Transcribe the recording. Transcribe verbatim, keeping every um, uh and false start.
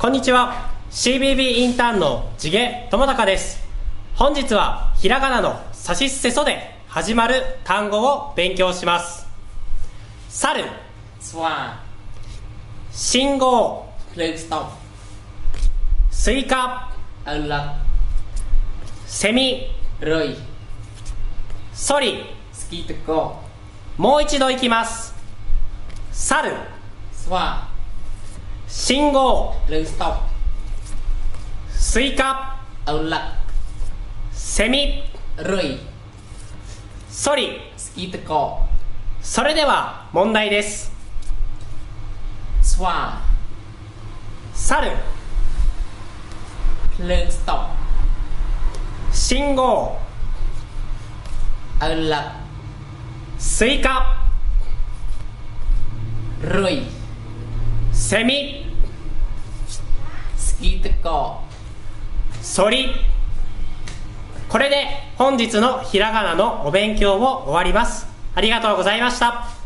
こんにちは。 シービービー インターンの地毛智隆です。本日はひらがなのさしすせそで始まる単語を勉強します。猿、 ស្វា信号、 ភ្លើងស្តុបスイカ、 ឪឡឹកセミ、 រុយソリ。 ស្គីតកもう一度いきます。猿、 ស្វា信号、 ភ្លើងស្តុបスイカ、 ឪឡឹកセミ、 រុយソリ。 ស្គីតកそれでは問題です。 ស្វា猿、 ភ្លើងស្តុប信号、 ឪឡឹកスイカ、 រុយセミ、 ស្គីតកソリ。これで本日のひらがなのお勉強を終わります。ありがとうございました。